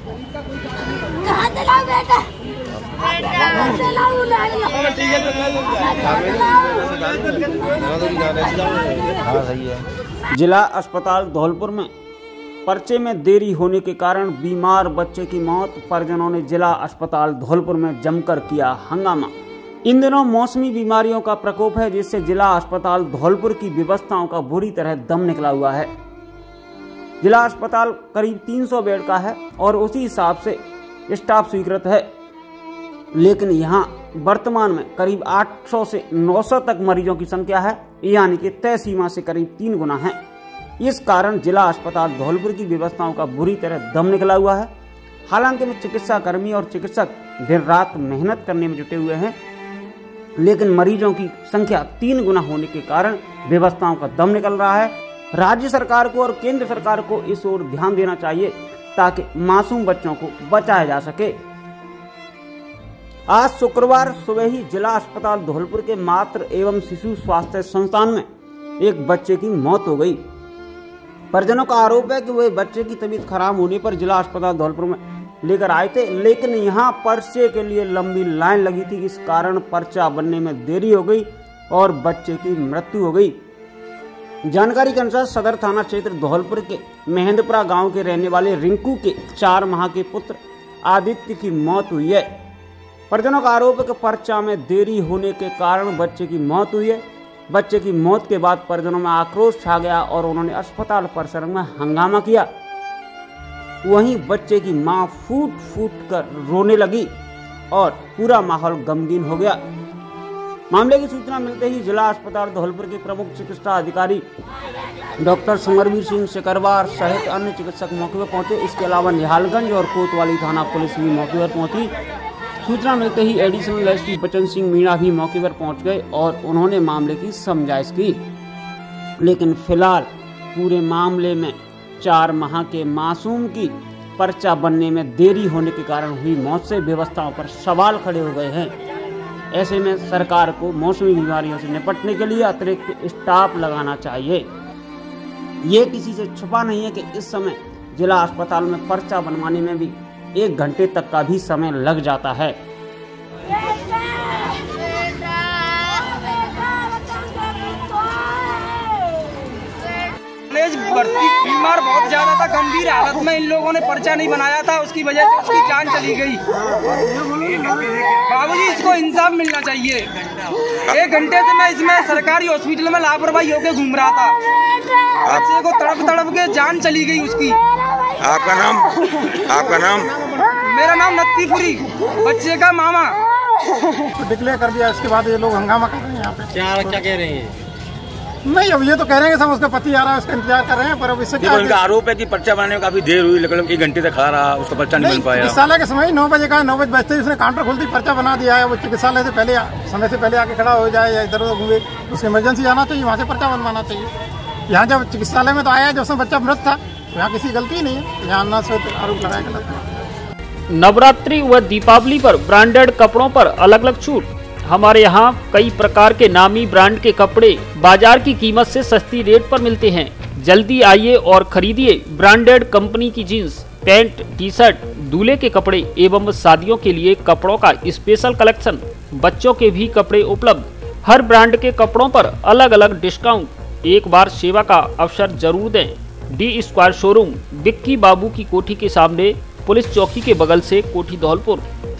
जिला अस्पताल धौलपुर में पर्चे में देरी होने के कारण बीमार बच्चे की मौत। परिजनों ने जिला अस्पताल धौलपुर में जमकर किया हंगामा। इन दिनों मौसमी बीमारियों का प्रकोप है, जिससे जिला अस्पताल धौलपुर की व्यवस्थाओं का बुरी तरह दम निकला हुआ है। जिला अस्पताल करीब 300 बेड का है और उसी हिसाब से स्टाफ स्वीकृत है, लेकिन यहां वर्तमान में करीब 800 से 900 तक मरीजों की संख्या है, यानी कि तय सीमा से करीब 3 गुना है। इस कारण जिला अस्पताल धौलपुर की व्यवस्थाओं का बुरी तरह दम निकला हुआ है। हालांकि चिकित्सा कर्मी और चिकित्सक दिन रात मेहनत करने में जुटे हुए हैं, लेकिन मरीजों की संख्या 3 गुना होने के कारण व्यवस्थाओं का दम निकल रहा है। राज्य सरकार को और केंद्र सरकार को इस ओर ध्यान देना चाहिए ताकि मासूम बच्चों को बचाया जा सके। आज शुक्रवार सुबह ही जिला अस्पताल धौलपुर के मातृ एवं शिशु स्वास्थ्य संस्थान में एक बच्चे की मौत हो गई। परिजनों का आरोप है कि वे बच्चे की तबीयत खराब होने पर जिला अस्पताल धौलपुर में लेकर आए थे, लेकिन यहां पर्चे के लिए लंबी लाइन लगी थी। इस कारण पर्चा बनने में देरी हो गई और बच्चे की मृत्यु हो गई। जानकारी के अनुसार सदर थाना क्षेत्र धौलपुर के महेंद्रपुरा गांव के रहने वाले रिंकू के 4 माह के पुत्र आदित्य की मौत हुई है। परिजनों का आरोप है कि पर्चा में देरी होने के कारण बच्चे की मौत हुई है। बच्चे की मौत के बाद परिजनों में आक्रोश छा गया और उन्होंने अस्पताल परिसर में हंगामा किया। वहीं बच्चे की मां फूट फूट कर रोने लगी और पूरा माहौल गमगीन हो गया। मामले की सूचना मिलते ही जिला अस्पताल धौलपुर के प्रमुख चिकित्सा अधिकारी डॉक्टर समरवीर सिंह सिकरवार सहित अन्य चिकित्सक मौके पर पहुंचे। इसके अलावा निहालगंज और कोतवाली थाना पुलिस भी मौके पर पहुंची। सूचना मिलते ही एडिशनल एसपी बचन सिंह मीणा भी मौके पर पहुंच गए और उन्होंने मामले की समझाइश की, लेकिन फिलहाल पूरे मामले में 4 माह के मासूम की पर्चा बनने में देरी होने के कारण हुई मौत से व्यवस्थाओं पर सवाल खड़े हो गए हैं। ऐसे में सरकार को मौसमी बीमारियों से निपटने के लिए अतिरिक्त स्टाफ लगाना चाहिए। ये किसी से छुपा नहीं है कि इस समय जिला अस्पताल में पर्चा बनवाने में भी 1 घंटे तक का भी समय लग जाता है। भर्ती बीमार बहुत ज्यादा था, गंभीर हालत में इन लोगों ने पर्चा नहीं बनाया था, उसकी वजह से उसकी जान चली गई। बाबूजी, इसको इंसाफ मिलना चाहिए। 1 घंटे से मैं इसमें सरकारी हॉस्पिटल में लापरवाही होकर घूम रहा था। बच्चे को तड़प तड़प के जान चली गई उसकी। आपका नाम? आपका नाम? मेरा नाम नत्तीपुरी, बच्चे का मामा। डिक्लेयर कर दिया, इसके बाद ये लोग हंगामा कर रहे हैं यहाँ पे। क्या कह रहे हैं? नहीं, अब ये तो कह रहे हैं सब उसका पति आ रहा है, उसका इंतजार कर रहे हैं, पर अब इससे क्या। उनका आरोप है कि पर्चा बनाने में काफी देर हुई, लेकिन 1 घंटे तक खड़ा रहा, उसका पर्चा नहीं बन पाया। चिकित्सालय के समय 9 बजे का, 9 बजे बजते ही उसने काउंटर खोल दी, पर्चा बना दिया है। वो चिकित्सालय से पहले समय से पहले आके खड़ा हो जाए या इधर उधर घूमे, उसको इमरजेंसी आना चाहिए, वहाँ से पर्चा बनवाना चाहिए। यहाँ जब चिकित्सालय में तो आया जब उसमें बच्चा मृत था, यहाँ किसी गलती नहीं है, यहाँ अन्ना से आरोप लगाया गलत। नवरात्रि व दीपावली पर ब्रांडेड कपड़ों पर अलग अलग छूट। हमारे यहाँ कई प्रकार के नामी ब्रांड के कपड़े बाजार की कीमत से सस्ती रेट पर मिलते हैं। जल्दी आइए और खरीदिए ब्रांडेड कंपनी की जीन्स, पैंट, टी शर्ट, दूल्हे के कपड़े एवं शादियों के लिए कपड़ों का स्पेशल कलेक्शन। बच्चों के भी कपड़े उपलब्ध। हर ब्रांड के कपड़ों पर अलग अलग डिस्काउंट। एक बार सेवा का अवसर जरूर दें। D square showroom, Vicky Babu की कोठी के सामने, पुलिस चौकी के बगल से, कोठी धौलपुर।